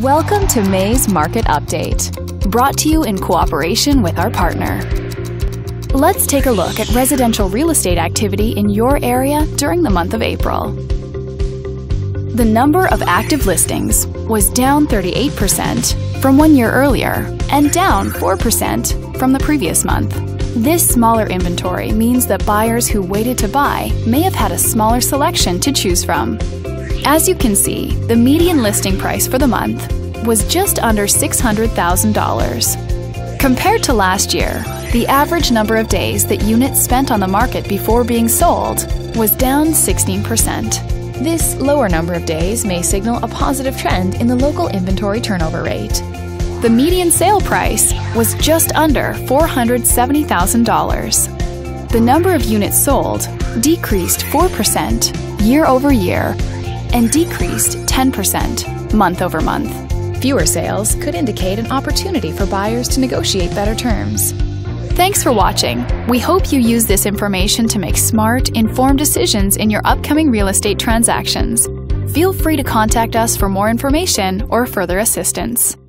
Welcome to May's Market Update, brought to you in cooperation with our partner. Let's take a look at residential real estate activity in your area during the month of April. The number of active listings was down 38% from 1 year earlier and down 4% from the previous month. This smaller inventory means that buyers who waited to buy may have had a smaller selection to choose from. As you can see, the median listing price for the month was just under $600,000. Compared to last year, the average number of days that units spent on the market before being sold was down 16%. This lower number of days may signal a positive trend in the local inventory turnover rate. The median sale price was just under $470,000. The number of units sold decreased 4% year over year and decreased 10% month over month. Fewer sales could indicate an opportunity for buyers to negotiate better terms. Thanks for watching. We hope you use this information to make smart, informed decisions in your upcoming real estate transactions. Feel free to contact us for more information or further assistance.